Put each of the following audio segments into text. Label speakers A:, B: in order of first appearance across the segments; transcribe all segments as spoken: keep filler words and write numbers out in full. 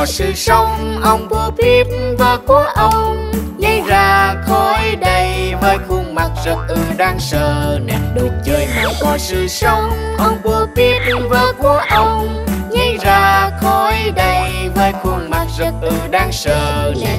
A: có sự sống. Ông Bô Bíp vợ của ông nhảy ra khỏi đây với khuôn mặt rất ừ đáng sợ nè. Đồ chơi mà có sự sống. Ông Bô Bíp vợ của ông nhảy ra khỏi đây với khuôn mặt rất ừ đáng sợ nè.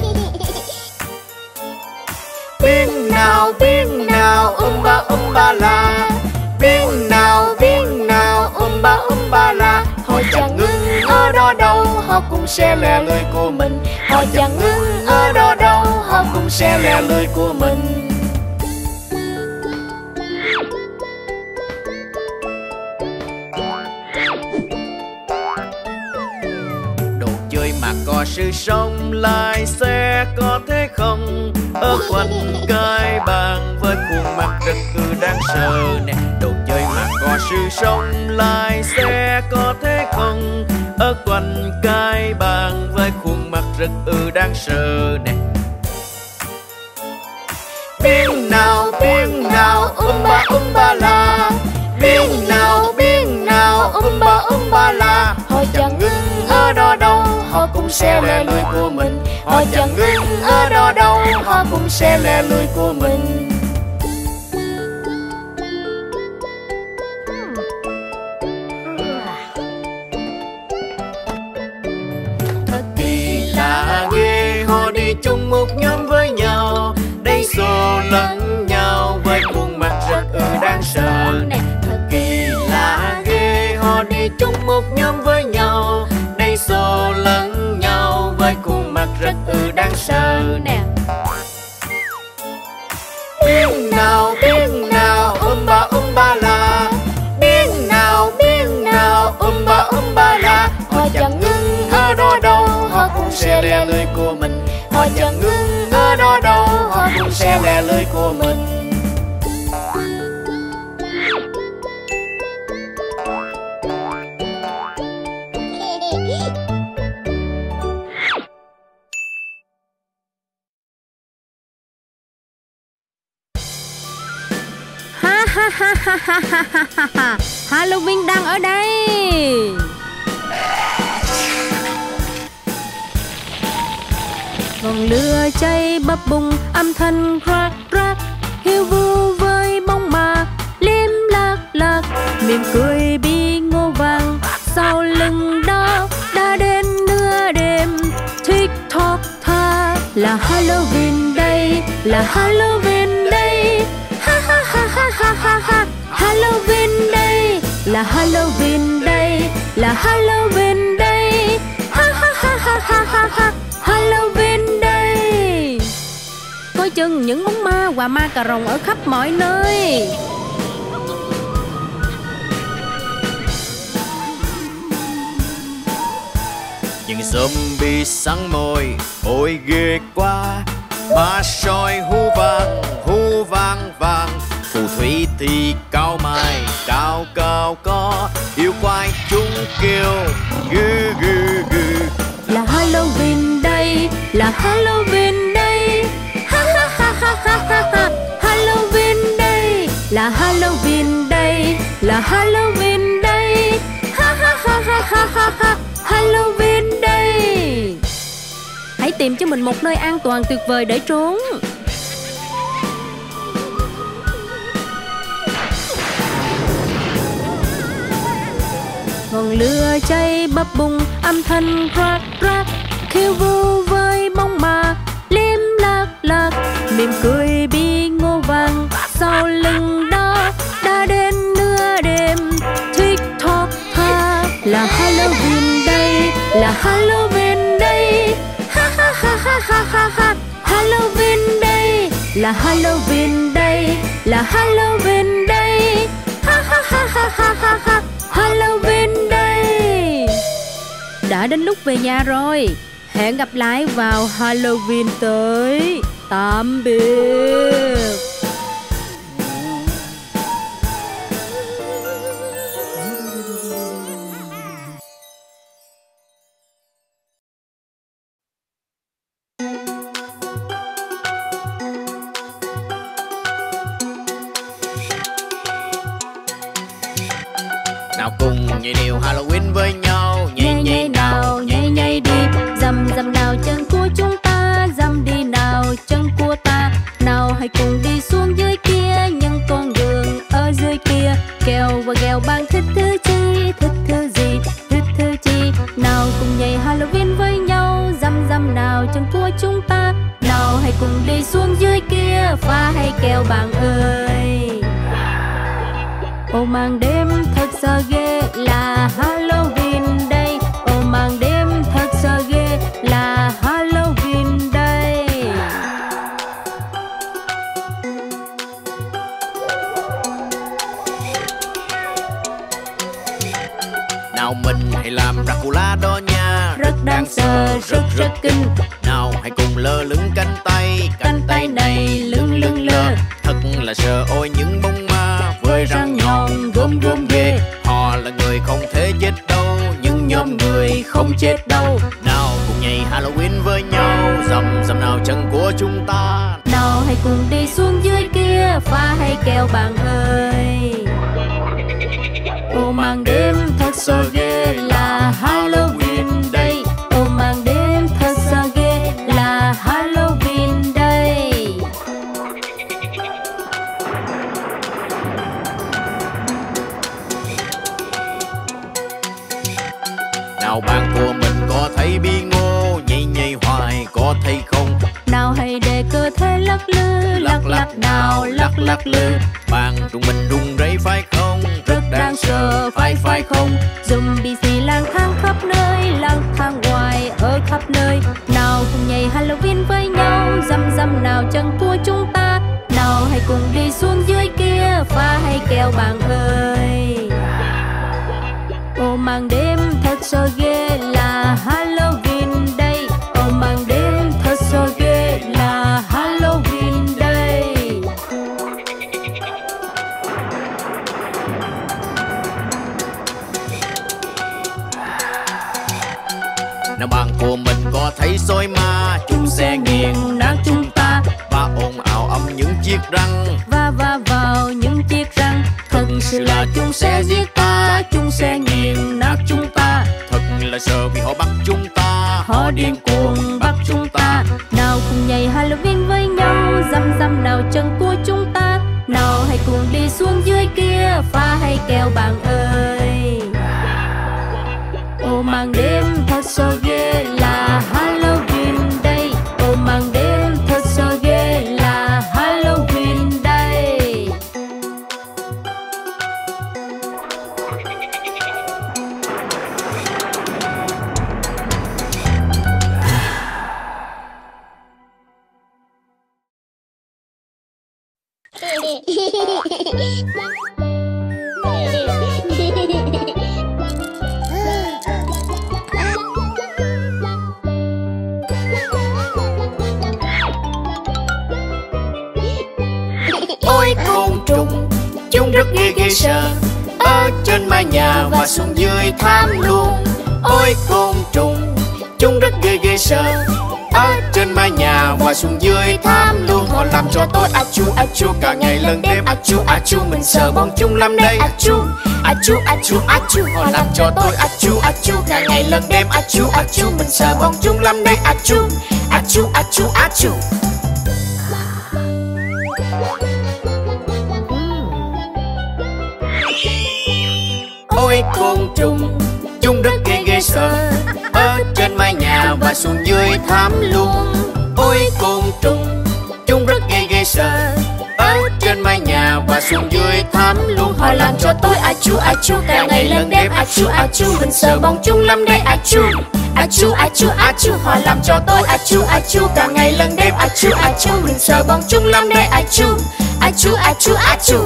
A: Biến nào biến nào um ba um ba la, biến nào biến nào um ba um ba la. Họ chẳng ngưng ở đó đâu, họ cũng sẽ lẻ lưỡi của mình. Họ chẳng ngưng ở đó đâu, họ cũng sẽ lẻ lưỡi của mình. Đồ chơi mà có sự sống lại sẽ có thế không? Ở quanh cái bàn với khuôn mặt rất ừ đáng sợ nè. Đồ chơi mà có sự sống lại sẽ có thế không? Ở quanh cái bàn với khuôn mặt rất ừ đáng sợ nè. Biến nào biến nào um ba um ba la, biến nào biến nào um ba um ba la. Họ chẳng ngưng ở đó đâu, họ cũng sẽ lẻ lưỡi của mình. Họ chẳng ngưng ở đó đâu, họ cũng sẽ lẻ lưỡi của mình. Thật kỳ lạ ghê, họ đi chung một nhóm với nhau, đây xô lẫn nhau với khuôn mặt rất ừ đáng sợ nè. Thật kỳ lạ ghê, họ đi chung một nhóm với nhau, đây xô lẫn nhau với khuôn mặt rất ừ đáng sợ nè. Biến nào biến nào um ba um ba la, biến nào biến nào um ba um ba la. Họ chẳng ngưng ở đó đâu, họ cũng sẽ lẻ lưỡi của mình. Họ chẳng ngưng ở đó đâu, họ cũng sẽ lẻ lưỡi của mình.
B: Ha ha ha ha ha ha ha. Halloween đang ở đây. Ngọn lửa cháy bập bùng, âm thanh crack crack, hiu vu với bóng ma liếm lắc lắc. Mỉm cười bi ngô vàng sau lưng đó đã đến nửa đêm. TikTok tha là Halloween đây, là Halloween đây. Ha ha ha ha ha ha ha. Halloween đây, là Halloween đây, là Halloween đây. Ha ha ha ha ha ha ha. Halloween đây. Coi chừng những bóng ma và ma cà rồng ở khắp mọi nơi.
A: Những zombie săn mồi, ôi ghê quá. Ma sói hú vang, hú vang vang. Phù thủy thì cao mày, cao cao có. Yêu quái chúng kêu ghê ghê ghê.
B: Là Halloween đây, là Halloween đây. Ha ha ha ha ha ha ha. Halloween đây, là Halloween đây, là Halloween đây. Ha ha ha ha ha ha ha. Halloween đây. Hãy tìm cho mình một nơi an toàn tuyệt vời để trốn. Ngọn lửa cháy bập bùng, âm thanh crack crack, khiêu vũ với bóng ma liếm lắc lắc. Mỉm cười bi ngô vàng sau lưng đó đã đến nửa đêm. TikTok tha là Halloween đây, là Halloween đây. Ha ha ha ha ha ha ha. Halloween đây, là Halloween đây, là Halloween đây. Ha ha ha ha ha ha ha. Halloween đây. Đã đến lúc về nhà rồi. Hẹn gặp lại vào Halloween tới. Tạm biệt.
A: Nào cùng nhảy điệu Halloween với nhau. Nhảy nhảy nào, nhảy nhảy đi.
B: dưới kia, phá hay kèo bạn ơi. Ô màn đêm thật sợ ghê là Halloween đây. Ô màn đêm thật sợ ghê là Halloween đây.
A: Nào mình hãy làm Dracula đó nha.
B: Rất đáng sợ, rất rất kinh.
A: Nào hãy cùng lơ lửng cánh tay.
B: Cánh tay này lưng lưng lơ.
A: Thật là sợ ôi những bóng ma với răng nhọn gom gom ghê. Họ là người không thể chết đâu, nhưng nhóm người không chết đâu. Nào cùng nhảy Halloween với nhau, dầm dầm nào chân của chúng ta.
B: Nào hãy cùng đi xuống dưới kia, phá hay kèo bạn ơi. Ô màn đêm thật sợ ghê là Halloween đây. Ô màn đêm thật sợ ghê là Halloween đây.
A: Nào bạn của mình có thấy bi ngô, nhây nhây hoài có thấy không?
B: Nào hãy để cơ thể lắc lư, lắc lắc nào lắc lắc lư.
A: Bạn trung mình run rẩy phải không?
B: Rất đáng sợ phải phải không? Zombie xì lang thang khắp nơi, lang thang hoài ở khắp nơi. Nào cùng nhảy Halloween với nhau, dăm dăm nào chân của chúng ta. Nào hãy cùng đi xuống dưới kia, phá hay kèo bạn ơi. Ô màn đêm thật sợ ghê là Halloween đây. Ô màn đêm thật sợ ghê là Halloween đây.
A: Nào bạn của mình có thấy sói ma, chúng sẽ nghiền nát chúng ta và ồn ào âm những chiếc răng
B: Va va vào những chiếc răng. Thật sự là chúng sẽ giết ta, chúng sẽ nghiền nát chúng ta.
A: Thật là sợ vì họ bắt chúng ta,
B: Họ điên cuồng bắt chúng ta. Nào cùng nhảy Halloween với nhau, dăm dăm nào chân của chúng ta. Nào hãy cùng đi xuống dưới kia, phá hay kèo bạn ơi. Ô màn đêm thật sợ ghê là Halloween đây. Ô màn đêm thật sợ ghê là Halloween đây.
A: Ôi côn trùng, chúng rất ghê ghê sợ, ở trên mái nhà và xuống dưới thảm luôn. Ôi côn trùng, chúng rất ghê ghê sợ, ở trên mái nhà và xuống dưới thảm luôn. Họ làm cho tôi a chu a chu cả ngày lẫn đêm, a chu a chu mình sợ bọn chúng lắm đây. A chu a chu a chu a chu, họ làm cho tôi a chu a chu cả ngày lẫn đêm, a chu a chu mình sợ bọn chúng lắm đây. A chu a chu a chu a chu. Ôi côn trùng, chúng rất ghê ghê sợ, ở trên mái nhà và xuống dưới thảm luôn. Ôi côn trùng, chúng rất ghê ghê sợ, ở trên mái nhà và xuống dưới thảm luôn. Họ làm cho tôi a chu a chu cả ngày lẫn đêm, a chu a chu mình sợ bọn chúng lắm đây. A chu a chu a chu a chu, họ làm cho tôi a chu a chu cả ngày lẫn đêm, a chu a chu mình sợ bọn chúng lắm đây. A chu a chu a chu a chu.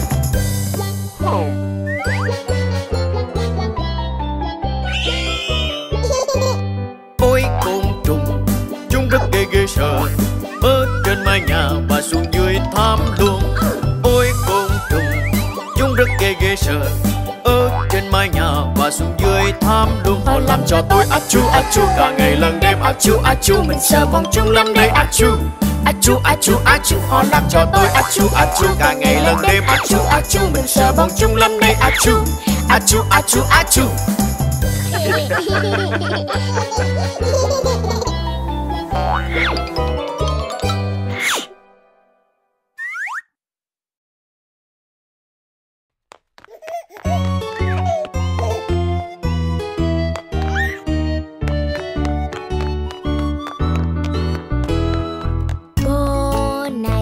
A: Ôi côn trùng, chúng rất ghê ghê sợ, ở trên mái nhà và xuống dưới thảm luôn. Ôi côn trùng, chúng rất ghê ghê sợ, ở trên mái nhà và xuống dưới thảm luôn. Họ làm cho tôi a chu a chu cả ngày lẫn đêm, a chu a chu mình sợ bọn chúng lắm đây. A chu a chu a chu a chu, họ làm cho tôi a chu a chu cả ngày lẫn đêm, a chu a chu mình sợ bọn chúng lắm đây. A chu a chu a chu a chu.
C: Cô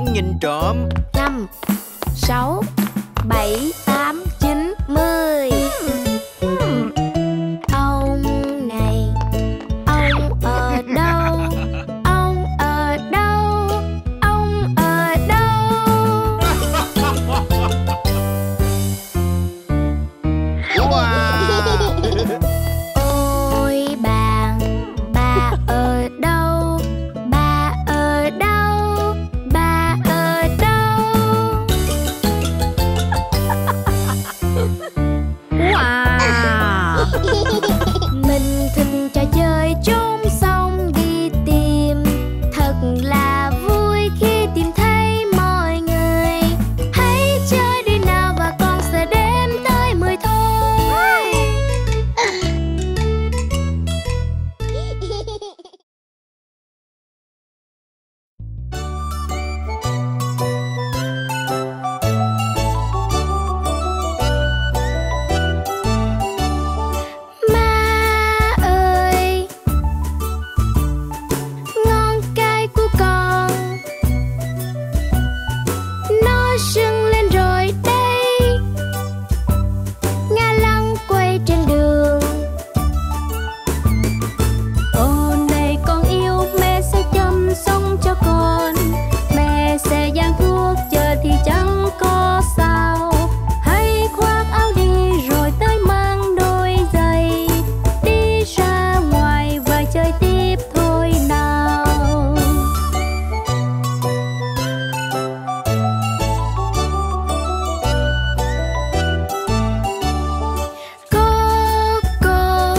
A: không nhìn trộm.
B: Năm, sáu, bảy, tám, chín, mười. Ông này, ông ở đâu? Ông ở đâu? Ông ở đâu? Ôi bà, bà ở đâu? Bà ở đâu? Bà ở đâu? Wow. Mình thình trò chơi trốn xong đi tìm. Thật là vui khi tìm thấy mọi người. Hãy chơi đi nào và con sẽ đếm tới mười thôi. Má ơi, ngón cái của con nó sưng lên rồi đây. Ngã lăn quay trên đường. Ô này con yêu, mẹ sẽ chăm sóc cho con. Mẹ sẽ dang thuốc chờ thì chẳng có sao. Hãy khoác áo đi rồi tới mang đôi giày. Đi ra ngoài và chơi tiếp thôi nào. Cô, cô,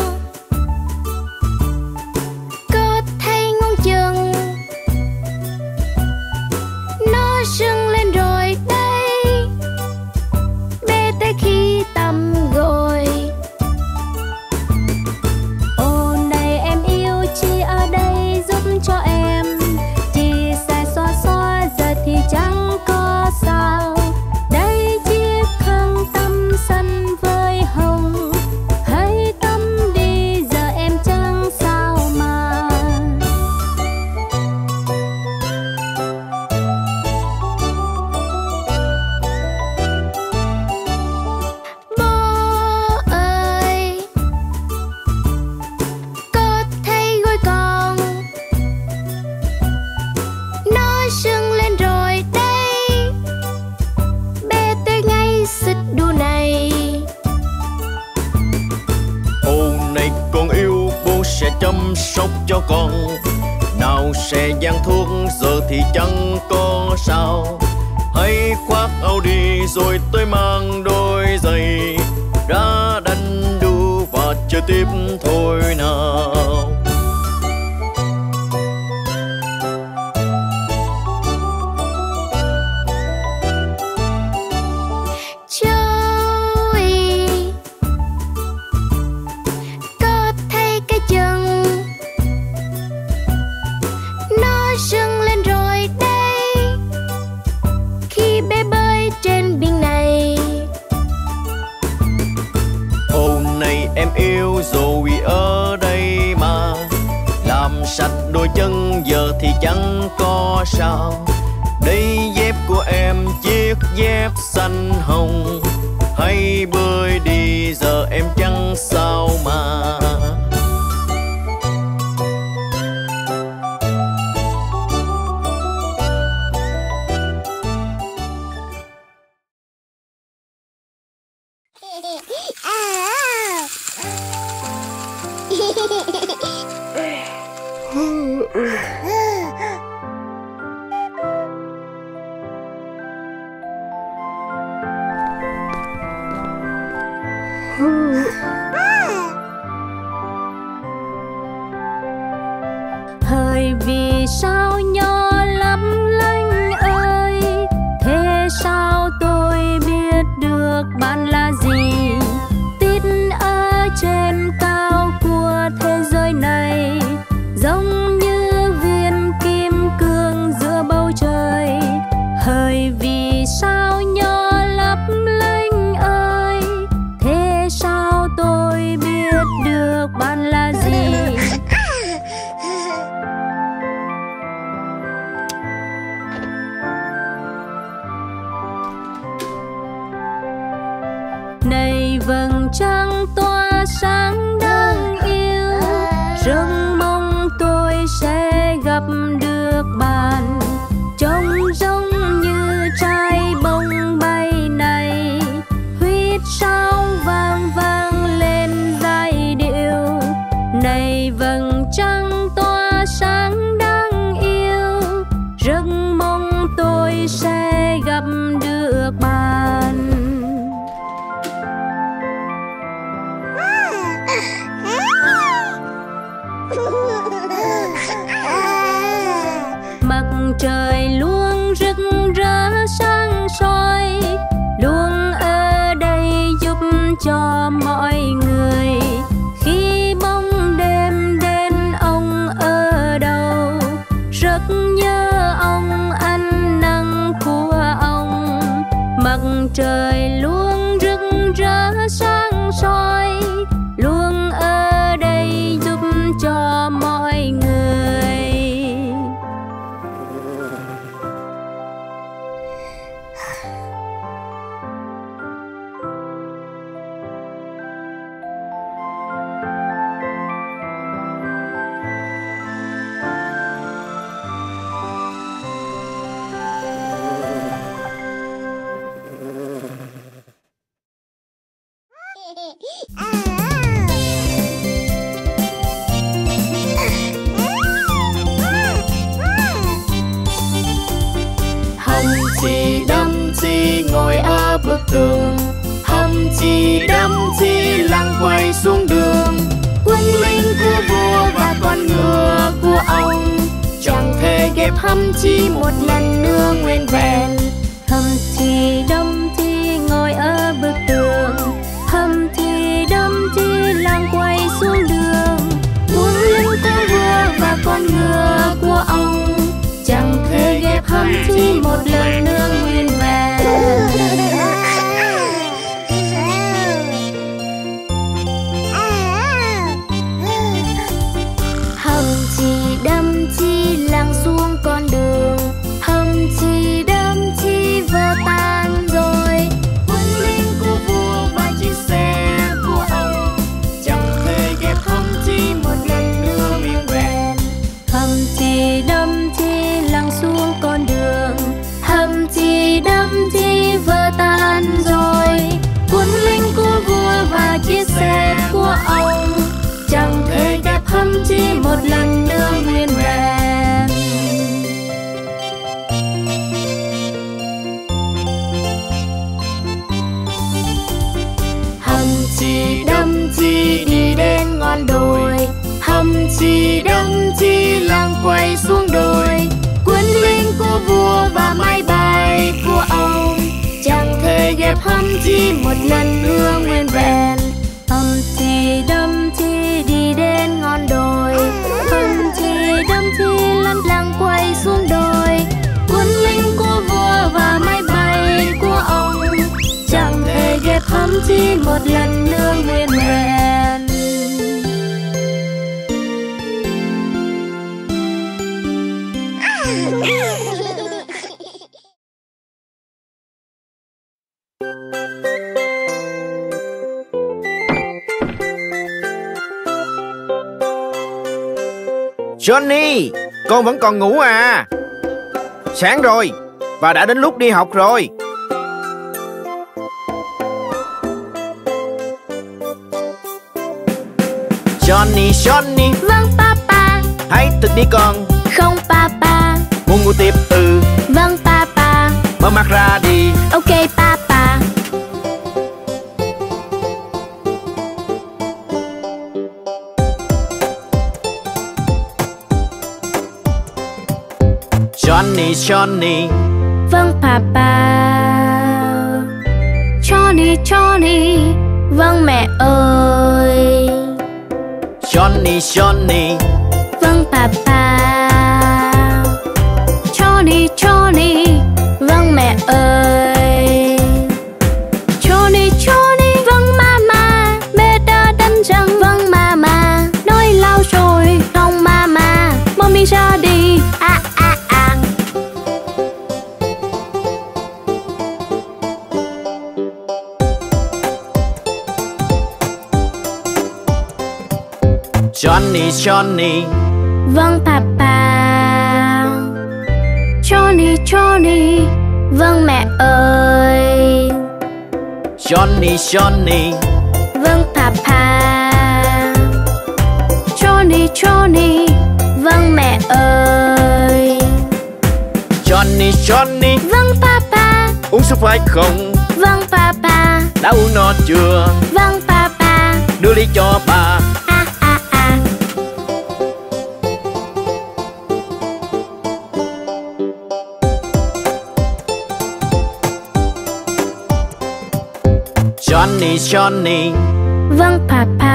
B: cô thấy ngón chân nó sưng lên rồi đây. Bé tới khi tắm gội. Ô này em yêu, chị ở đây giúp cho em. Chị sẽ xoa xoa giờ thì chẳng có sao. Đây chiếc khăn tắm xanh với hồng. Hãy tắm đi giờ em chẳng sao mà. Bố ơi, có thấy gối con nó sưng lên rồi đây. Bé tới ngay xích đu này.
A: Ô này con yêu, bố sẽ chăm sóc cho con. Nào sẽ dang thuốc giờ thì chẳng có sao. Hãy khoác áo đi rồi tôi mang đôi giày. Ra đánh đu và chơi tiếp thôi nào.
B: Joey, có thấy cái chân nó sưng lên rồi đây. Khi bé bơi trên biển này.
A: Ô này em yêu, rồi ở đây mà. Làm sạch đôi chân giờ thì chẳng có sao. Đây dép của em, chiếc dép xanh hồng. Hãy bơi đi giờ em chẳng sao mà.
B: Hỡi vì sao nhỏ lắm lanh ơi. Thế sao tôi biết được bạn là gì? Tít ở trên cao của thế giới này, giống như viên kim cương giữa bầu trời. Hỡi vì sao nhỏ lấp lánh ơi. Thế sao tôi biết được bạn là gì? trời luôn rực rỡ sáng soi, luôn ở đây giúp cho mọi người.
A: Humpty Dumpty ngồi ở bức tường, Humpty Dumpty lăn quay xuống đường. Quân lính của vua và con ngựa của ông chẳng thể ghép Humpty một lần nữa nguyên vẹn.
B: Humpty Dumpty ngồi ở bức tường, Humpty Dumpty lăn quay xuống đường. Quân lính của vua và con ngựa của ông chẳng thể ghép Humpty một lần nữa nguyên vẹn. Humpty Dumpty lăn xuống con đường, Humpty Dumpty vỡ tan rồi.
A: Quân lính của vua và chiếc xe của ông chẳng thể ghép Humpty một lần nữa nguyên vẹn.
B: Humpty Dumpty lăn xuống con đường, Humpty Dumpty vỡ tan rồi. Quân lính của vua và chiếc xe của ông chẳng thể ghép Humpty một lần nữa nguyên vẹn.
A: Humpty Dumpty đi đến ngọn đồi, Humpty Dumpty lăn quay xuống đồi. Quân lính của vua và máy bay của ông chẳng thể ghép Humpty một lần nữa nguyên vẹn.
B: Humpty Dumpty đi đến ngọn đồi, Humpty Dumpty lăn lăn quay xuống đồi. Quân lính của vua và máy bay của ông chẳng thể ghép Humpty một lần nữa nguyên vẹn.
A: Johnny, con vẫn còn ngủ à? Sáng rồi và đã đến lúc đi học rồi. Johnny, Johnny.
B: Vâng papa.
A: Hãy thức đi con.
B: Không papa.
A: Muốn ngủ tiếp? Ừ.
B: Vâng papa.
A: Mở mắt ra đi.
B: Ok papa.
A: Johnny, Johnny.
B: Vâng papa. Johnny, Johnny. Vâng mẹ ơi.
A: Johnny, Johnny.
B: Vâng papa. Johnny, Johnny. Vâng mẹ ơi. Johnny, Johnny. Vâng mama. Mẹ đã đánh răng. Vâng mama. Nói lâu rồi. Không mama. Mommy ra đi. À à à.
A: Johnny, Johnny.
B: Vâng papa. Johnny, Johnny. Vâng mẹ ơi.
A: Johnny, Johnny.
B: Vâng papa. Johnny, Johnny. Vâng mẹ ơi.
A: Johnny, Johnny.
B: Vâng papa.
A: Uống súp phải không?
B: Vâng papa.
A: Đã uống no chưa?
B: Vâng papa.
A: Đưa ly cho bà.
B: À à à.
A: Johnny, Johnny.
B: Vâng papa.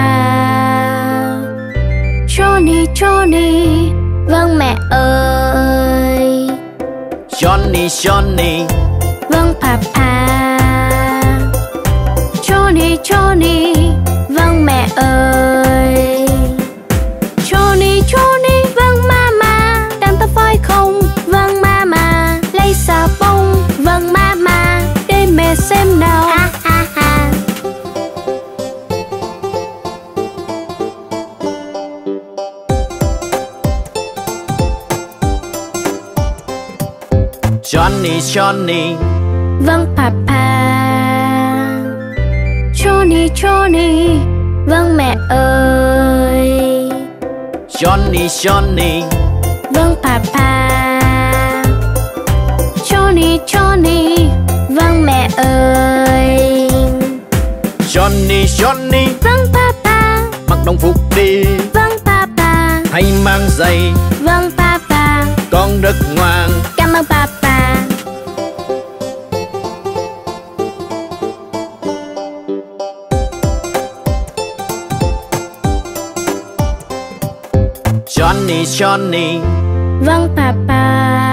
B: Johnny, Johnny. Vâng mẹ ơi.
A: Johnny, Johnny.
B: Vâng papa. Johnny, vâng mẹ ơi. Johnny, Johnny, vâng mama, đang tắm phải không? Vâng mama, lấy xà bông, vâng mama, để mẹ xem nào. Ha ha ha.
A: Johnny, Johnny,
B: vâng papa. Johnny, Johnny, vâng mẹ ơi.
A: Johnny, Johnny,
B: vâng papa. Johnny, Johnny, vâng mẹ ơi.
A: Johnny, Johnny,
B: vâng papa.
A: mặc đồng phục đi,
B: vâng papa.
A: hay mang giày,
B: vâng papa.
A: con rất ngoan,
B: cảm ơn papa.
A: Johnny, Johnny,
B: vâng papa.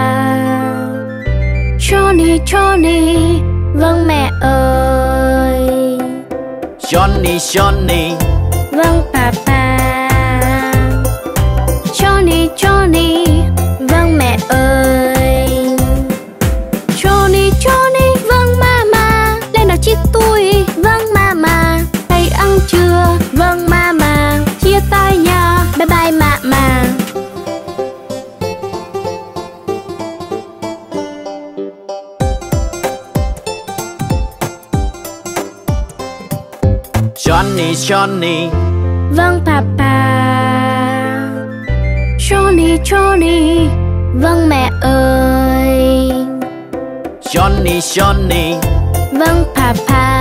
B: Johnny, Johnny, vâng mẹ ơi.
A: Johnny, Johnny,
B: vâng papa. Johnny, Johnny, vâng mẹ ơi. Johnny, Johnny, vâng mama, lên nào chiếc tôi, vâng mama. Thầy ăn chưa, vâng mama, chia tay nha, bye bye mama.
A: Johnny, Johnny,
B: vâng papa. Johnny, Johnny, vâng mẹ ơi.
A: Johnny, Johnny,
B: vâng papa.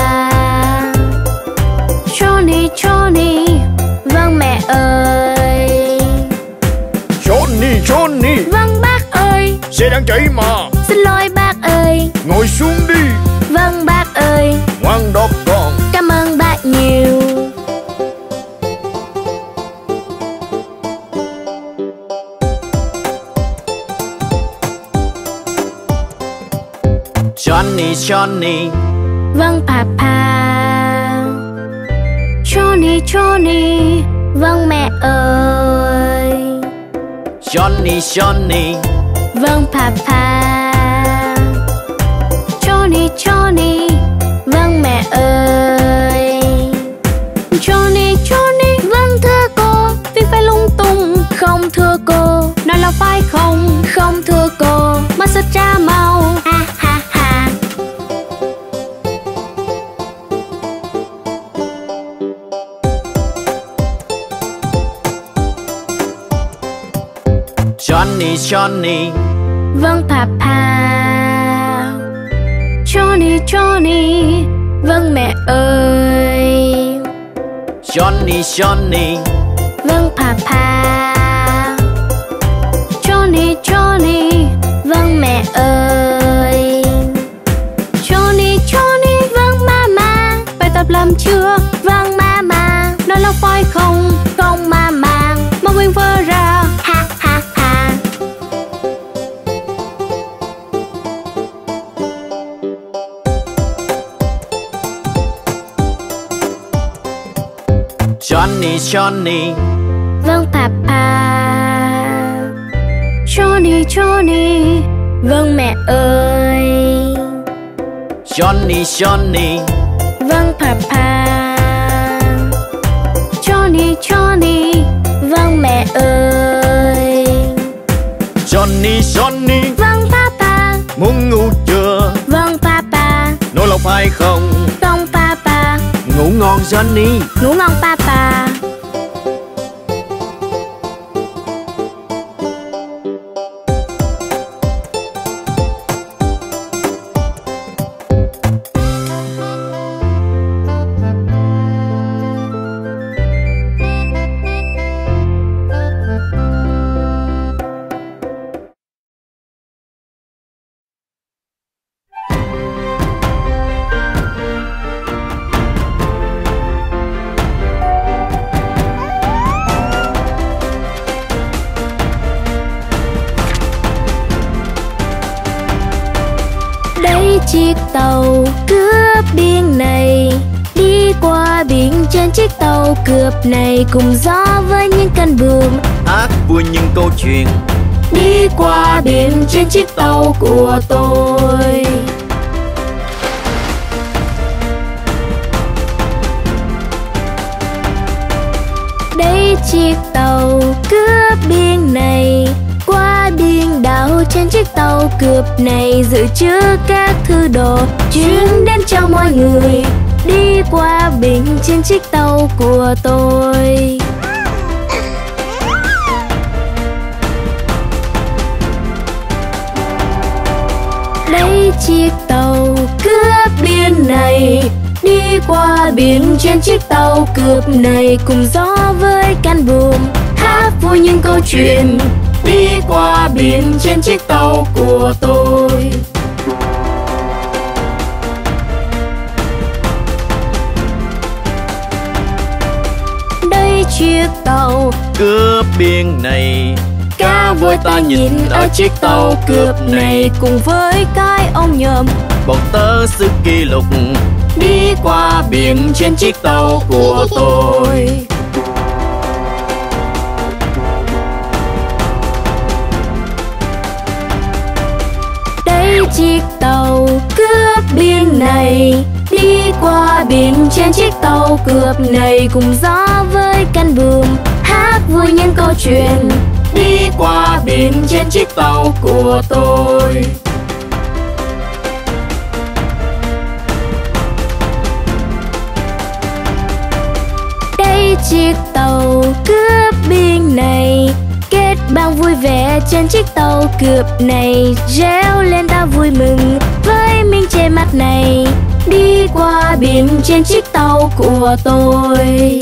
B: Johnny, Johnny, vâng mẹ ơi.
A: Johnny, Johnny,
B: vâng bác ơi.
A: xe đang chạy mà,
B: xin lỗi bác ơi.
A: ngồi xuống đi,
B: vâng bác ơi.
A: ngoan đó con,
B: cảm ơn bác nhiều.
A: Johnny, Johnny,
B: vâng papa. Johnny, Johnny, vâng mẹ ơi.
A: Johnny, Johnny,
B: vâng papa. Johnny, Johnny, vâng mẹ ơi. Johnny, Johnny, vâng thưa cô, vì phải lung tung. Không thưa cô, nói là phải không? Không thưa cô, massage trả mau. Ha ha ha.
A: Johnny, Johnny,
B: vâng papa. Johnny, Johnny, vâng mẹ ơi.
A: Johnny, Johnny,
B: vâng papa. Johnny, Johnny, vâng mẹ ơi. Johnny, Johnny, vâng mama, bài tập làm chưa? Vâng mama, nói là phải không? Không mama, mà quên vơ ra. Ha ha ha.
A: Johnny, Johnny,
B: vâng papa. Johnny, Johnny, vâng mẹ ơi.
A: Johnny, Johnny,
B: vâng papa. Johnny, Johnny, vâng mẹ ơi.
A: Johnny, Johnny,
B: vâng papa.
A: muốn ngủ chưa?
B: Vâng papa.
A: Nói là phải không?
B: Không papa.
A: Ngủ ngon Johnny.
B: Ngủ ngon papa. Chiếc tàu cướp biển này Đi qua biển trên chiếc tàu cướp này, cùng gió với những cánh buồm
A: hát vui những câu chuyện.
B: Đi qua biển trên chiếc tàu của tôi. Đây chiếc tàu cướp biển này, qua biển đảo trên chiếc tàu cướp này, dự trữ các thứ đồ chuyến đến cho mọi người. Đi qua biển trên chiếc tàu của tôi. Đây chiếc tàu cướp biển này, đi qua biển trên chiếc tàu cướp này, cùng gió với cánh buồm hát vui những câu chuyện. Đi qua biển trên chiếc tàu của tôi. Đây chiếc tàu
A: Cướp biển này,
B: cá voi ta nhìn ở chiếc tàu cướp này, cùng với cái ông nhầm
A: bọn tớ sức kỷ lục.
B: đi qua biển trên chiếc tàu của tôi. Đây chiếc tàu cướp biển này, đi qua biển trên chiếc tàu cướp này, cùng gió với cánh buồm hát vui những câu chuyện. Đi qua biển trên chiếc tàu của tôi. Đây chiếc tàu cướp biển này, kết bạn vui vẻ trên chiếc tàu cướp này, réo lên ta vui mừng với mình trên mặt này. Đi qua biển trên chiếc tàu của tôi.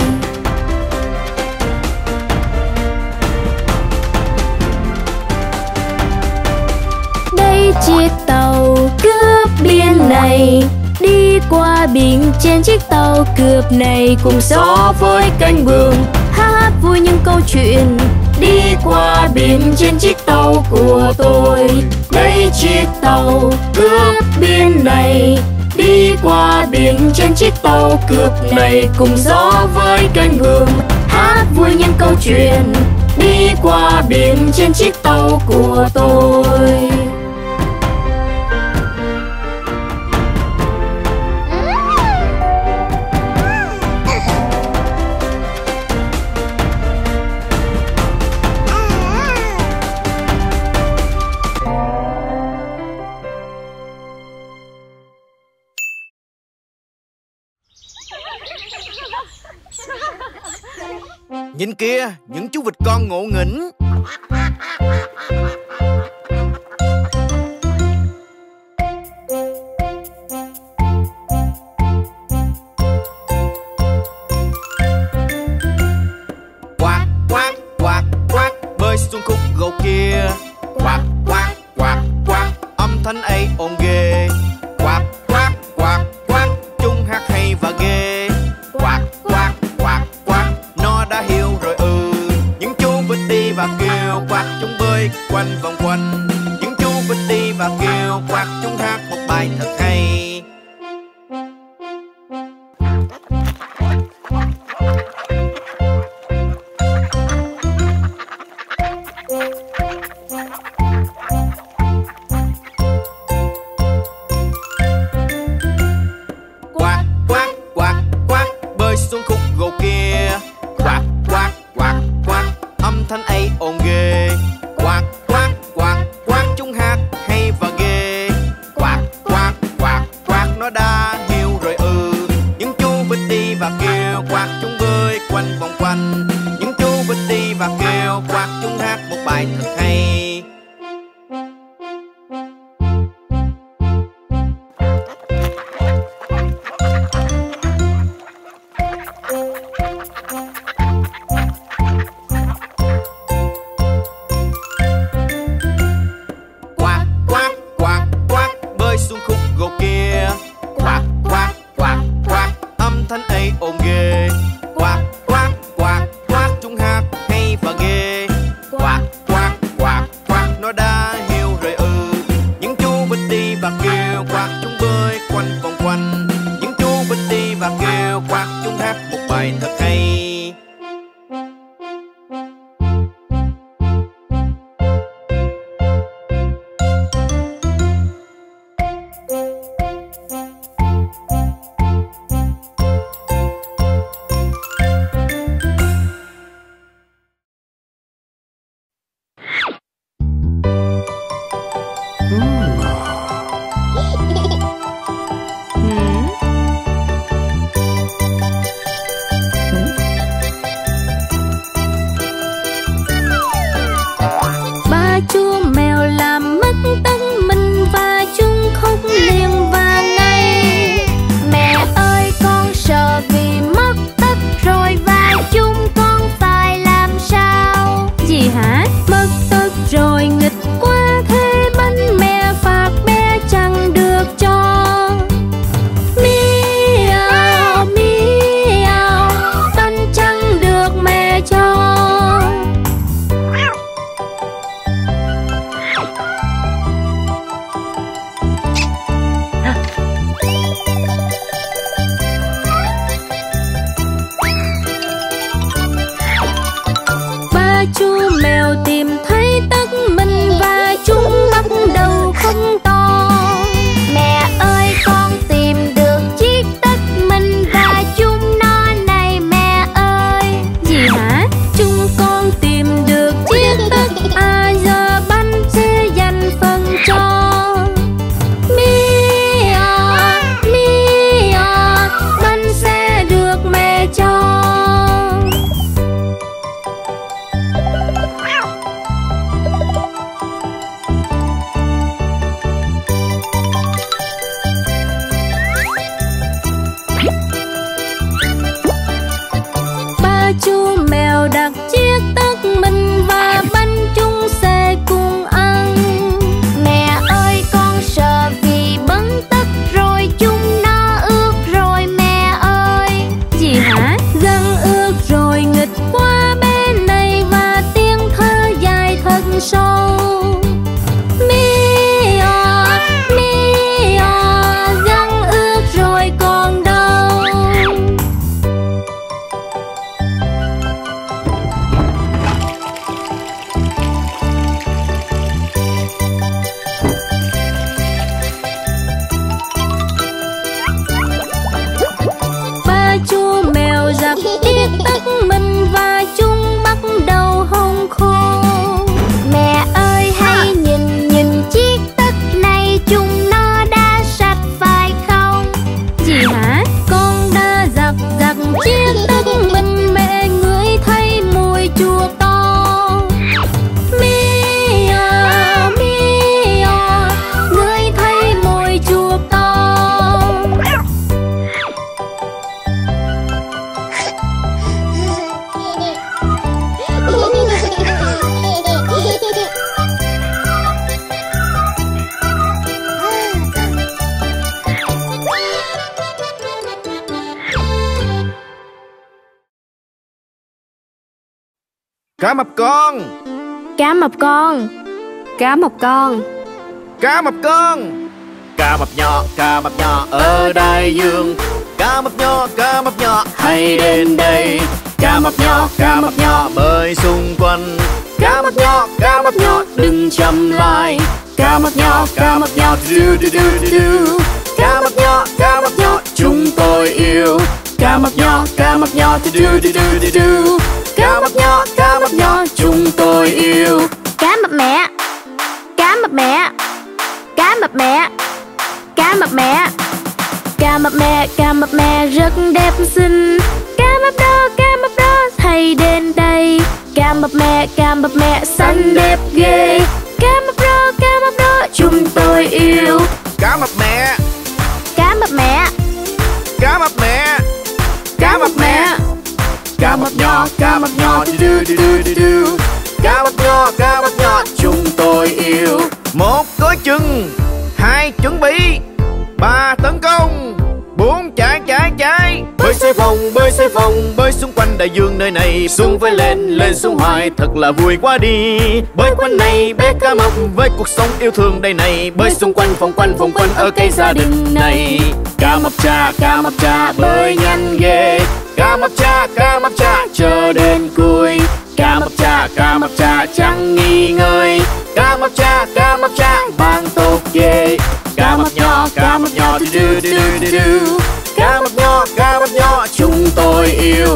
B: Đây chiếc tàu cướp biển này, đi qua biển trên chiếc tàu cướp này, cùng gió với cánh buồm hát vui những câu chuyện. Đi qua biển trên chiếc tàu của tôi. Đây chiếc tàu cướp biển này, đi qua biển trên chiếc tàu cướp này, cùng gió với cánh buồm hát vui những câu chuyện. Đi qua biển trên chiếc tàu của tôi.
A: Nhìn kìa, những chú vịt con ngộ nghĩnh. Quạt quạt quạt quạt bơi xuống khúc gỗ kia. Quạt quạt quạt quạt âm thanh ấy ồn ghê. Quạt quạt quạt quạt chung hát hay và ghê. Quạt quạt quạt quạt nó đã hiểu rồi ừ. Những chú vịt đi và kêu quạt chúng bơi quanh vòng quanh. Những chú vịt đi và kêu quạt chúng hát một bài thật hay. Quạt quạt quạt quạt bơi xuống khúc gỗ kia. Quạt quạt quạt quạt âm thanh ấy ồn ghê. Quạt quạt quạt quạt chúng hát hay và ghê. Quạt quạt quạt quạt nó đã hiểu rồi ừ. Những chú vịt đi và kêu quạt chúng bơi quanh vòng quanh. Những chú vịt đi và kêu quạt chúng hát một bài thật hay. Quạt quạt quạt quạt bơi xuống khúc gỗ kia. Quạt quạt quạt quạt âm thanh ấy ồn ghê. Quạt quạt quạt quạt chúng hát hay và ghê. Quạt quạt quạt quạt nó đã hiểu rồi ừ. Những chú vịt đi và kêu quạt chúng bơi quanh vòng quanh. Những chú vịt đi và kêu Cá mập con.
B: Cá mập con. Cá mập con.
A: Cá mập con. Cá mập nhỏ, cá mập nhỏ ở đại dương. Cá mập nhỏ, cá mập nhỏ hãy đến đây. Cá mập nhỏ, cá mập nhỏ bơi xung quanh. Cá mập nhỏ, cá mập nhỏ đừng chậm lại. Cá mập nhỏ, cá mập nhỏ du du du du du. Cá mập nhỏ, cá mập nhỏ chúng tôi yêu. Cá mập nhỏ, cá mập nhỏ du du du du du du. Cá mập nhỏ, cá mập nhỏ chúng tôi yêu.
B: Cá mập mẹ. Cá mập mẹ. Cá mập mẹ. Cá mập mẹ. Cá mập mẹ, cá mập mẹ rất đẹp xinh. Cá mập đó, cá mập đó hãy đến đây. Cá mập mẹ, cá mập mẹ xanh đẹp ghê. Cá mập đó, cá mập đó chúng tôi yêu.
A: Cá mập mẹ.
B: Cá mập mẹ.
A: Cá mập mẹ.
B: Cá mập mẹ.
A: Cá mập nhỏ, cá mập nhỏ du du du du du du. Cá mập nhỏ, cá mập nhỏ chúng tôi yêu. Một có chừng, hai chuẩn bị, ba tấn công, bốn chạy chạy chạy. Bơi xoay vòng, bơi xoay vòng, bơi xung quanh đại dương nơi này. Xuống với lên, lên xuống hoài thật là vui quá đi. Bơi quanh này bé cá mập với cuộc sống yêu thương đây này. Bơi xung quanh vòng quanh vòng quanh ở cái gia đình này. Cá mập cha, cá mập cha bơi nhanh ghê. Cá mập cha, cá mập cha chờ đến cuối. Cá mập cha, cá mập cha chẳng nghi ngơi. Cá mập cha, cá mập cha bạn tốt ghê. Cá mập nhỏ, cá mập nhỏ du du du du du. Cá mập nhỏ, cá mập nhỏ chúng tôi yêu.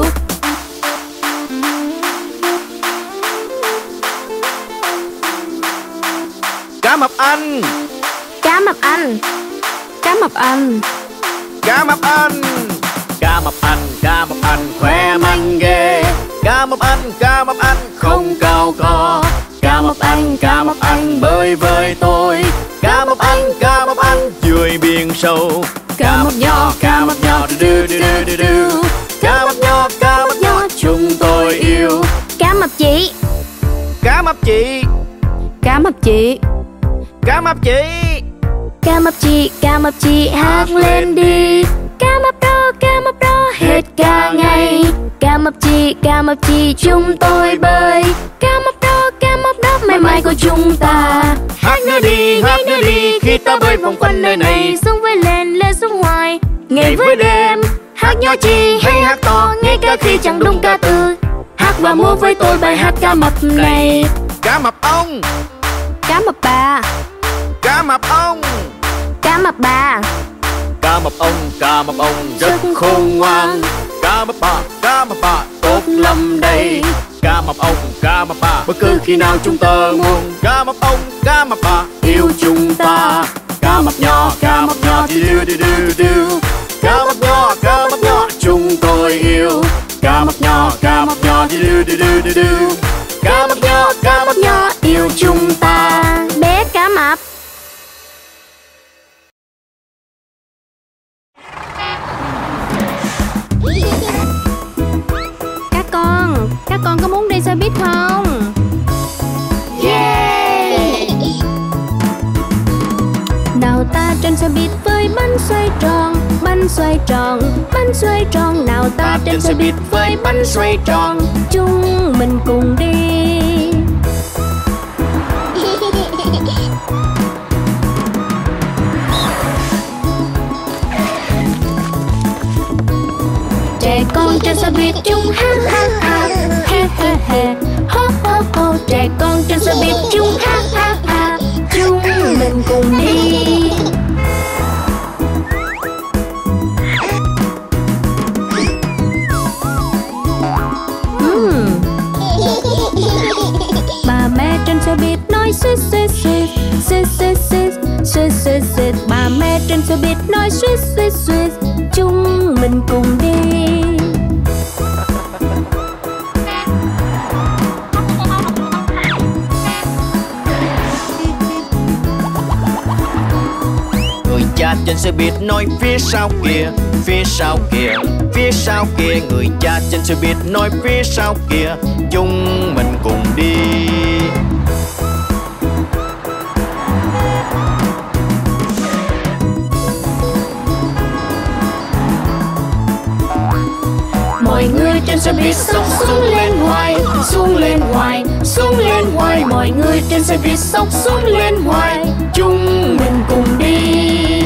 A: Cá mập anh.
B: Cá mập anh. Cá mập anh.
A: Cá mập anh. Cá mập anh, cá mập anh khỏe mạnh ghê. Cá mập anh, cá mập anh không cao co. Cá mập anh, cá mập anh bơi với tôi. Cá mập anh, cá mập anh dưới biển sâu. Cá mập nhỏ, cá mập nhỏ du du du du du. Cá mập nhỏ, cá mập nhỏ chúng tôi yêu.
B: Cá mập chị.
A: Cá mập chị.
B: Cá mập chị.
A: Cá mập chị.
B: Cá mập chị, cá mập chị hát lên đi. Cá mập đó, cá mập đó hết cả ngày. Cá mập chị, cá mập chị chúng tôi bơi. Cá mập đó, cá mập đó mãi mãi của chúng ta.
A: Hát nữa đi, hát nữa đi khi ta bơi vòng quanh nơi này.
B: Xuống với lên, lên xuống ngoài, ngày với đêm. Hát nhỏ chi hay hát to, ngay cả khi chẳng đúng ca từ. Hát và múa với tôi bài hát cá mập này.
A: Cá mập ông.
B: Cá mập bà.
A: Cá mập ông.
B: Cá mập bà.
A: Cá mập ông, cá mập ông rất khôn ngoan. Cá mập bà, cá mập bà tốt lắm đây. Cá mập ông, cá mập bà bất cứ khi nào chúng ta muốn. Cá mập ông, cá mập bà yêu chúng ta. Cá mập nhỏ, cá mập nhỏ du du du du du. Cá mập nhỏ, cá mập nhỏ chúng tôi yêu. Cá mập nhỏ, cá mập nhỏ du du du du du du. Cá mập nhỏ, cá mập nhỏ yêu chúng ta.
B: Bé cá mập. Các con, các con có muốn đi xe buýt không?
A: Yeah!
B: Nào ta trên xe buýt với bánh xoay tròn, bánh xoay tròn, bánh xoay tròn. Nào ta trên xe buýt với bánh xoay tròn, chúng mình cùng đi. Trẻ con trên xe buýt chung ha ha ha, he he he, ho ho ho. Trẻ con trên xe buýt chung ha ha ha, chúng mình cùng đi. uhm. Bà mẹ trên xe buýt nói suýt suýt suýt, suýt suýt suýt, suýt suýt suýt. Bà mẹ trên xe buýt nói suýt suýt suýt, chúng mình cùng đi.
A: Người cha trên xe buýt nói phía sau kìa, phía sau kìa, phía sau kìa. Người cha trên xe buýt nói phía sau kìa, chúng mình cùng đi.
B: Mọi mọi người trên xe buýt sốc xuống lên hoài, xuống lên hoài, xuống lên hoài. Mọi người trên xe buýt sốc xuống lên hoài, chúng mình cùng đi.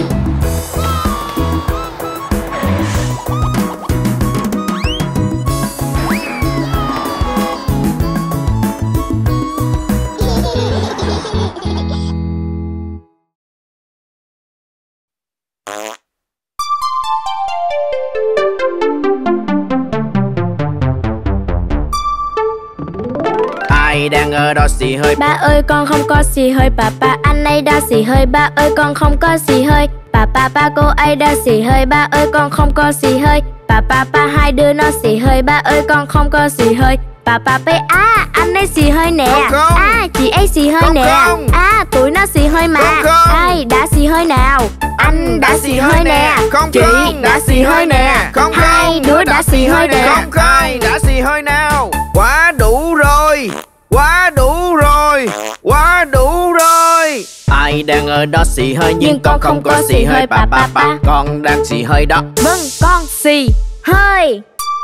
A: Ai đang ở đó xì hơi?
B: Ba ơi con không có xì hơi. Papa anh ấy đã xì hơi. Ba ơi con không có xì hơi. Papa ba cô ấy đã xì hơi. Ba ơi con không có xì hơi. Papa ba hai đứa nó xì hơi. Ba ơi con không có xì hơi. Papa pe à anh ấy xì hơi nè. À chị ấy xì hơi
A: không,
B: nè.
A: không.
B: À tụi nó xì hơi mà.
A: Không, không.
B: Ai đã xì hơi nào? Anh đã xì hơi nè.
A: Không,
B: chị
A: không.
B: đã xì hơi nè.
A: Không, không.
B: Hai đứa đã xì hơi nè.
A: Không, không. Ai đã xì hơi nào? Quá đủ rồi, quá đủ rồi, quá đủ rồi. Ai đang ở đó xì hơi nhưng, nhưng con không có xì hơi. Ba ba ba con đang xì hơi đó.
B: Vâng con xì hơi.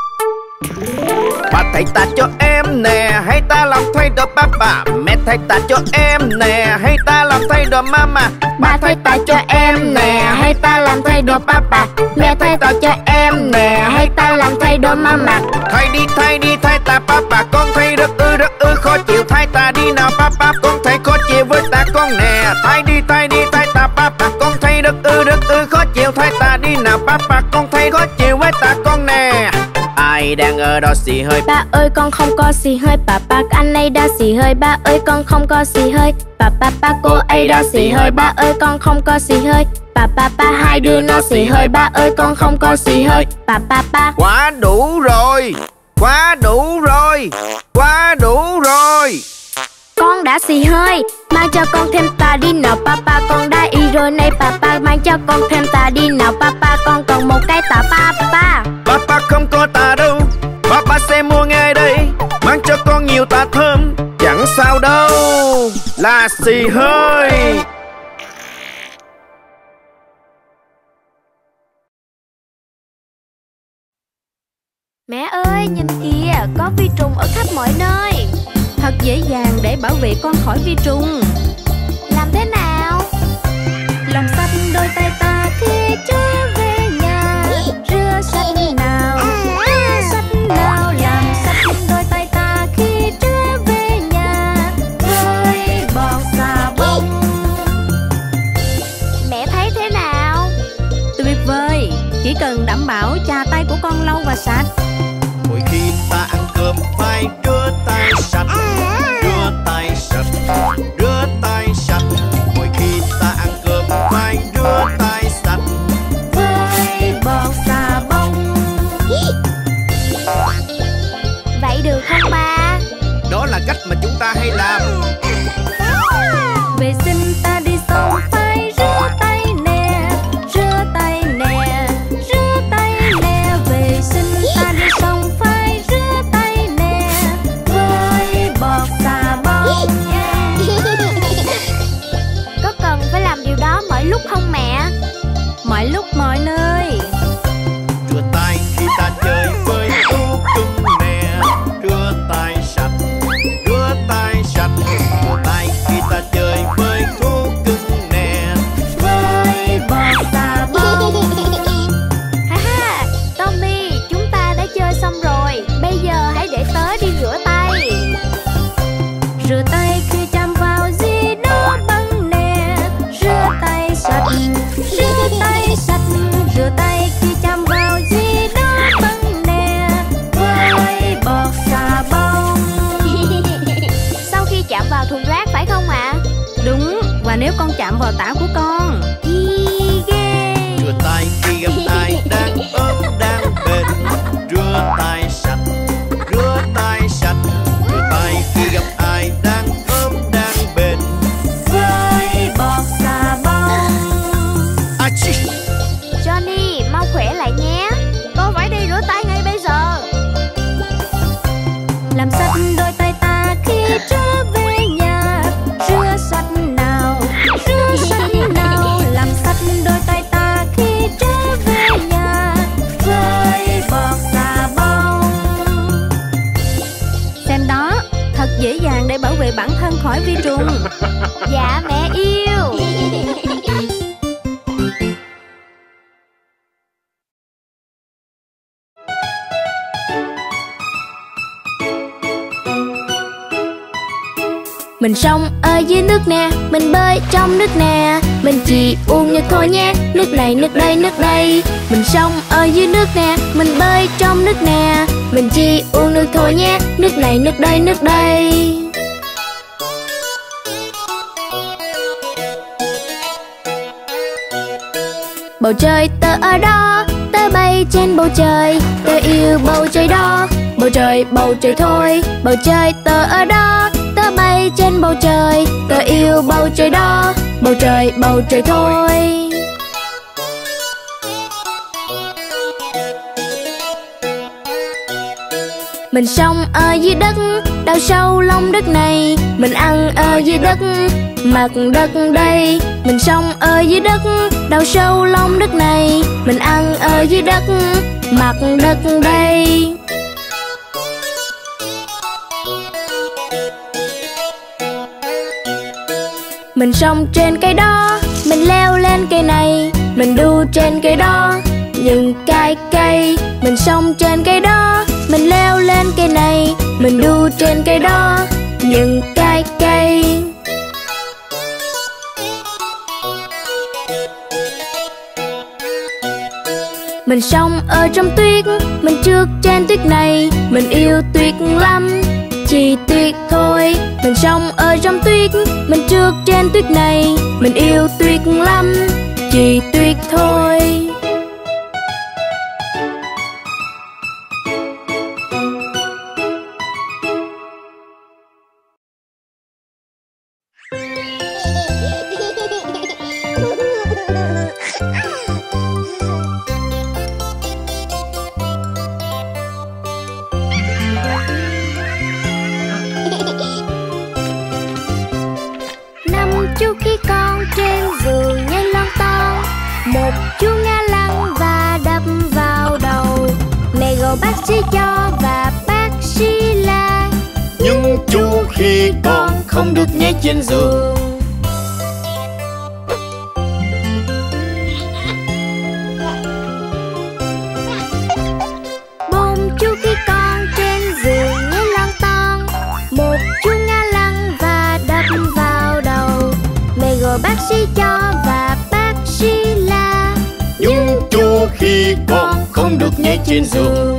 A: Ba thầy ta cho em nè, hay ta làm thay đồ papa. Mẹ thầy ta cho em nè, hay ta làm thay đồ mama.
B: Ba thầy ta cho em nè, hay ta làm thay đồ papa. Mẹ thầy ta cho em nè, hay ta làm thay đồ mama.
A: Thay đi thay đi thay ta papa. Con thấy rất ư rất ư khó chịu. Thay ta đi nào papa. Con thấy khó chịu với ta con nè. Thay đi thay đi thay ta papa. Con thấy rất ư rất ư khó chịu. Thay ta đi nào papa. Con thấy khó chịu với ta con nè. Ai đang ở đó xì hơi?
B: Ba ơi con không có xì hơi. Papa anh ấy đã xì hơi. Ba ơi con không có xì hơi. Papa ba cô ấy đã xì hơi. Ba ơi con không có xì hơi. Papa ba hai đứa nó xì hơi. Ba ơi con không có xì hơi. Papa ba
A: quá đủ rồi, quá đủ rồi, quá đủ rồi.
B: Con đã xì hơi, mang cho con thêm tà đi nào papa. Con đã y rồi này papa, mang cho con thêm tà đi nào papa. Con còn một cái tà papa.
A: Papa không có tà đâu, papa sẽ mua ngay đây. Mang cho con nhiều tà thơm, chẳng sao đâu, là xì hơi.
B: Mẹ ơi nhìn kìa, có vi trùng ở khắp mọi nơi.
C: Thật dễ dàng để bảo vệ con khỏi vi trùng.
B: Làm thế nào?
C: Làm sạch đôi tay ta khi trở về nhà. Rửa sạch nào, rửa sạch nào. Làm sạch đôi tay ta khi trở về nhà. Với bọt xà bông.
B: Mẹ thấy thế nào?
C: Tuyệt vời, chỉ cần đảm bảo chà tay của con lâu và sạch.
A: Mỗi khi ta ăn cơm phải rửa tay sạch, rửa tay sạch, rửa tay sạch. Mỗi khi ta ăn cơm phải rửa tay sạch
C: với bọt xà bông.
B: Vậy được không ba?
A: Đó là cách mà chúng ta hay làm.
C: Vệ sinh ta đi xong phải rửa tay nè, rửa tay nè, rửa tay nè. Vệ sinh ta đi xong phải rửa tay nè, với bọt xà bông.
B: Có cần phải làm điều đó mọi lúc không mẹ?
C: Mọi lúc mọi nơi.
A: Rửa tay khi ta chơi với thú cưng nè, rửa tay sạch, rửa tay sạch. Rửa tay khi ta chơi với thú cưng nè,
C: với bọt xà bông.
B: Ha ha, Tommy, chúng ta đã chơi xong rồi. Bây giờ hãy để tớ đi rửa tay.
C: Rửa tay khi chạm vào gì đó bẩn nè, rửa tay sạch, rửa tay sạch. Rửa tay khi chạm vào gì đó bẩn nè, với bọt xà bông.
B: Sau khi chạm vào thùng rác phải không ạ?
C: Đúng, và nếu con chạm vào tã của con.
B: Ý ghê.
A: rửa tay khi gặp ai đang ốm đang bệnh, rửa tay sạch, rửa tay sạch. Rửa tay khi gặp ai đang ốm đang bệnh,
C: với bọt xà bông.
A: Achí.
B: Johnny, mau khỏe lại nhé. Con phải đi rửa tay ngay bây giờ.
C: Làm sạch đôi tay ta khi trở về nhà. Rửa sạch nào, rửa sạch nào. Làm sạch đôi tay ta khi trở về nhà, với bọt xà bông.
B: bản thân khỏi vi trùng.
C: Dạ mẹ yêu.
D: Mình sống ở dưới nước nè, mình bơi trong nước nè, mình chỉ uống nước thôi nhé, nước này nước đây nước đây. Mình sống ở dưới nước nè, mình bơi trong nước nè, mình chỉ uống nước thôi nhé, nước này nước đây nước đây. Bầu trời tớ ở đó, tớ bay trên bầu trời, tớ yêu bầu trời đó. Bầu trời bầu trời thôi, bầu trời tớ ở đó, tớ bay trên bầu trời, tớ yêu bầu trời đó. Bầu trời bầu trời thôi. Mình sống ở dưới đất, đào sâu lòng đất này, mình ăn ở dưới đất, mặt đất đây. Mình sống ở dưới đất, đào sâu lòng đất này, mình ăn ở dưới đất, mặt đất đây. Mình sống trên cây đó, mình leo lên cây này, mình đu trên cây đó, những cái cây. Mình sống trên cây đó, mình leo lên cây này, mình đu trên cây đó, những cái cây. Mình sống ở trong tuyết, mình trượt trên tuyết này, mình yêu tuyết lắm, chỉ tuyết thôi. Mình sống ở trong tuyết, mình trượt trên tuyết này, mình yêu tuyết lắm, chỉ tuyết thôi.
C: Chú khỉ con trên giường nhảy lon ton, một chú ngã lăn và đập vào đầu. Mẹ gọi bác sĩ cho và bác sĩ la.
A: Nhưng chú khỉ con không được nhảy trên giường.
C: Bốn chú khỉ con trên giường nhảy lon ton, một chú ngã lăn và đập vào đầu. Mẹ gọi bác sĩ cho và bác sĩ la.
A: Nhưng chú khỉ con không được nhảy trên giường.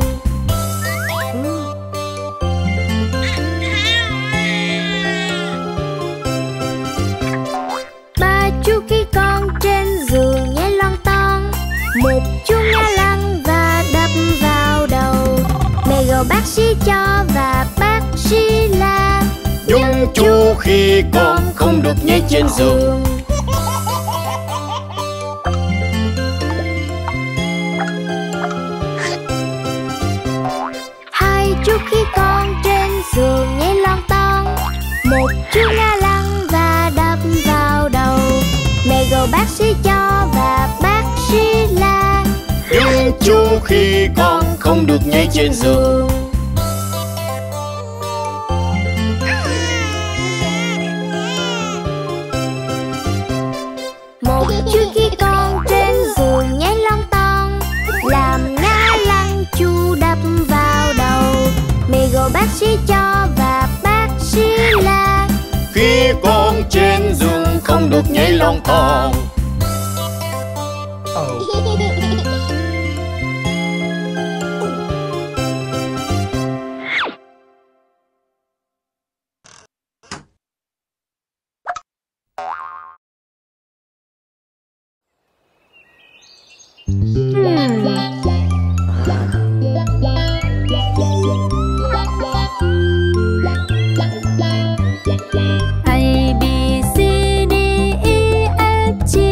C: Ba chú khỉ con trên giường nhảy lon ton, một chú ngã lăn và đập vào đầu. Mẹ gọi bác sĩ cho và bác sĩ la.
A: Nhưng chú khỉ con không được nhảy trên giường.
C: Hai chú khỉ con trên giường nhảy lon ton, một chú ngã lăn và đập vào đầu. Mẹ gọi bác sĩ cho và bác sĩ la.
A: Nhưng chú khỉ con không được nhảy trên giường.
C: Một chú khỉ con trên giường nhảy lon ton, làm ngã lăn chú đập vào đầu. Mẹ gọi bác sĩ cho và bác sĩ la.
A: Khỉ con trên giường không được nhảy lon ton.
B: A, B, C, D, E, F, G,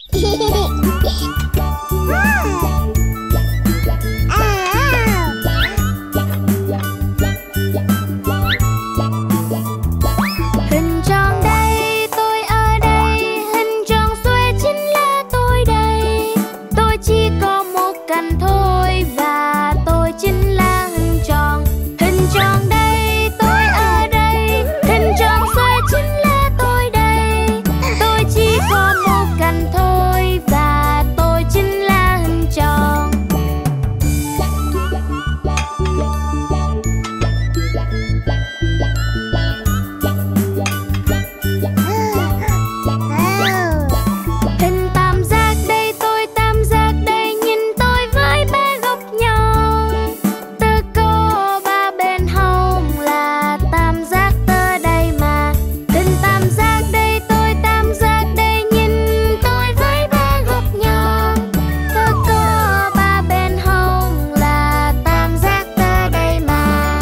C: Hình tròn đây, tôi ở đây, hình tròn xuê chính là tôi đây. Tôi chỉ có một cạnh thôi và tôi chính là hình tròn. Hình tròn đây, tôi ở đây, hình tròn xuê chính là tôi đây. Tôi chỉ có một cạnh thôi và tôi chính là hình tròn. Hình tam giác đây, tôi tam giác đây, nhìn tôi với ba góc nhọn. Tớ có ba bên hông là tam giác tớ đây mà. Hình tam giác đây, tôi tam giác đây, nhìn tôi với ba góc nhọn. Tớ có ba bên hông là tam giác tớ đây mà.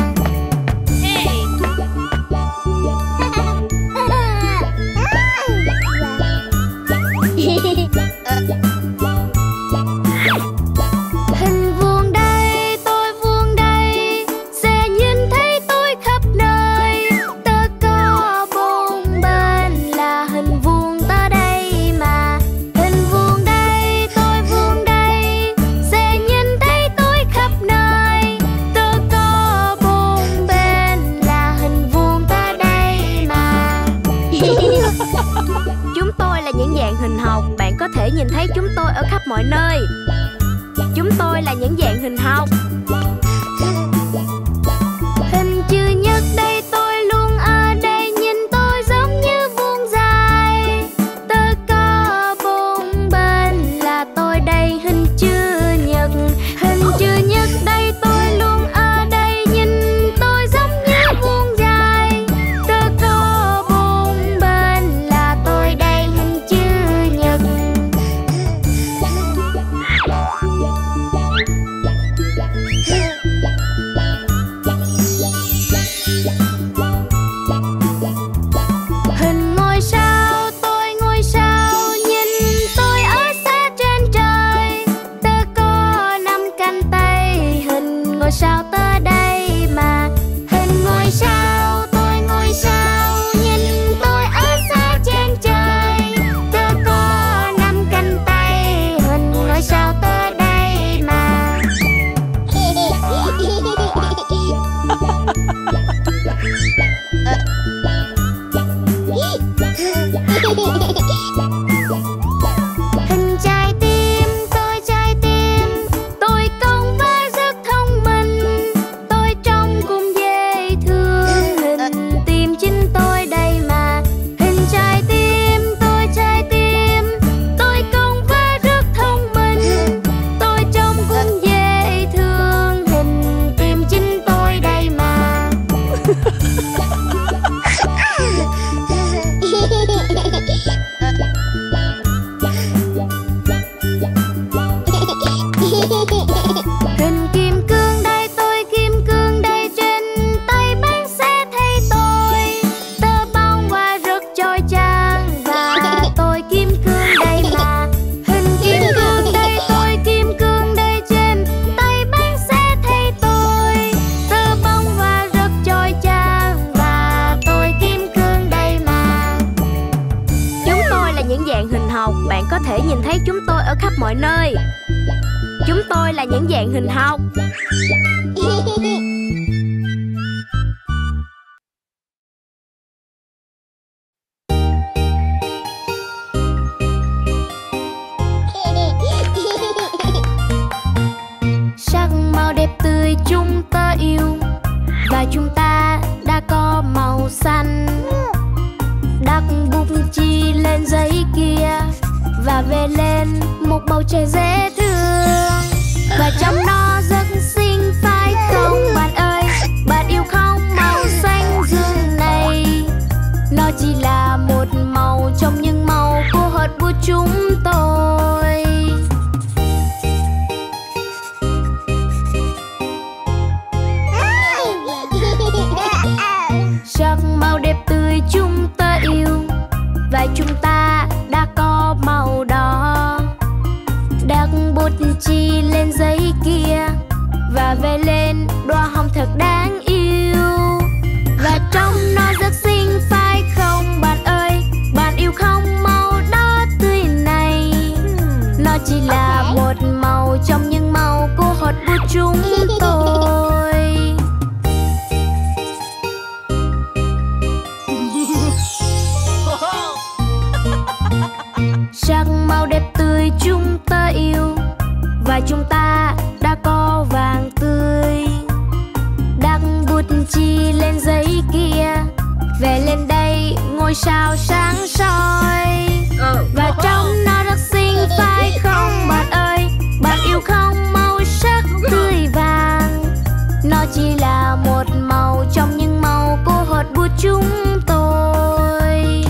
C: Hình vuông đây, tôi vuông đây, sẽ nhìn thấy tôi khắp nơi. Tớ có bốn bên là hình vuông tớ đây mà. Hình vuông đây, tôi vuông đây, sẽ nhìn thấy tôi khắp nơi. Tớ có bốn bên là hình vuông tớ đây mà.
D: Chúng tôi là những dạng hình học, bạn có thể nhìn thấy chúng tôi ở khắp mọi nơi. Chúng tôi là những dạng hình học.
C: Hình chữ nhật đây, tôi luôn ở đây, nhìn tôi giống như vuông dài. Tớ có bốn bên là tôi đây, hình chữ nhật. Hình chữ nhật đây, tôi luôn ở đây, nhìn tôi giống như vuông dài. Tớ có bốn bên là tôi đây, hình chữ nhật. Hình ngôi sao, tôi ngôi sao, nhìn tôi ở xa trên trời. Tớ có năm cánh tay, hình ngôi sao tớ đây mà. Hình ngôi sao, tôi ngôi sao, nhìn tôi ở xa trên trời. Tớ có năm cánh tay, hình ngôi sao tớ đây mà. Hình trái tim, tôi trái tim, tôi công và rất thông minh. Tôi trông cũng dễ thương, hình tim chính tôi đây mà. Hình trái tim, tôi trái tim, tôi công và rất thông minh. Tôi trông cũng dễ thương, hình tim chính tôi đây mà. Hình kim cương đây, tôi kim cương đây, trên tay bạn sẽ thấy tôi. Tớ bóng hoa rất chói chang và tôi kim cương đây mà. Hình kim cương đây, tôi kim cương đây, trên tay bạn sẽ thấy tôi. Tớ bóng hoa rất chói chang và tôi kim cương đây mà.
D: Chúng tôi là những dạng hình học, bạn có thể nhìn thấy chúng tôi ở khắp mọi nơi. Chúng tôi là những dạng hình học.
C: Sắc màu đẹp tươi chúng ta yêu, và chúng ta đã có màu xanh. Đặt bút chì lên giấy kia và vẽ lên một bầu trời dễ thương. Và trong nó rất xinh phải không bạn ơi? Bạn yêu không màu xanh dương này? Nó chỉ là một màu trong những màu của hột bút chúng tôi. Sắc màu đẹp tươi chúng ta yêu, và chúng ta đã có màu đỏ.
D: chi lên giấy kia, và vẽ lên đóa hồng thật đáng yêu. Và trông nó rất xinh phải không bạn ơi? Bạn yêu không màu đỏ tươi này? Nó chỉ là một màu trong những màu của hột bút chúng tôi. Sắc màu đẹp tươi chúng ta yêu, và chúng ta đã có vàng tươi. Đặt bút chì lên giấy kia, vẽ lên đây ngôi sao sáng soi. Và trông nó rất xinh phải không bạn ơi? Bạn yêu không màu sắc tươi vàng? Nó chỉ là một màu trong những màu của hột bút chúng tôi.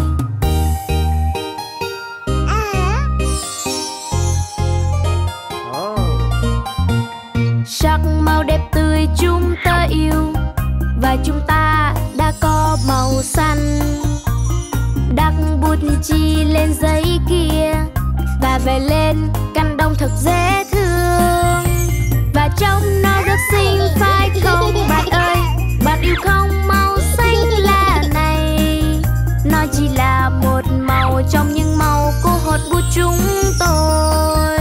D: Sắc màu đẹp tươi chúng ta yêu, và chúng ta đã có màu xanh. Đặt bút chì lên giấy kia, và vẽ lên cánh đồng thật dễ thương. Và trông nó rất xinh phải không bạn ơi? Bạn yêu không màu xanh lá này? Nó chỉ là một màu trong những màu của hột bút chúng tôi.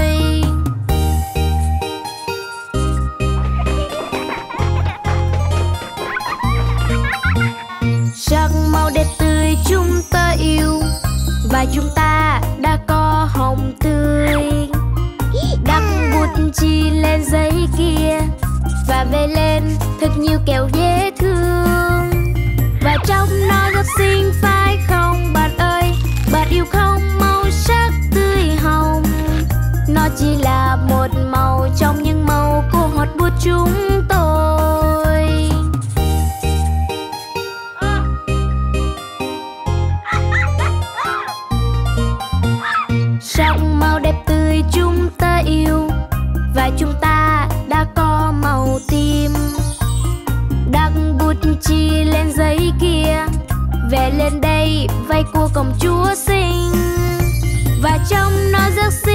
D: Sắc màu đẹp tươi chúng ta yêu, và chúng ta đã có hồng tươi. Đặt bút chì lên giấy kia, và vẽ lên thật nhiều kẹo dễ thương. Và trông nó rất xinh phải không bạn ơi? Bạn yêu không màu sắc tươi hồng? Nó chỉ là một màu trong những màu của hột bút chúng tôi. Sắc màu đẹp tươi chúng ta yêu, và chúng ta đã có màu tím. Đặt bút chì lên giấy kia, vẽ lên đây vai của công chúa xinh. Và trông nó rất xinh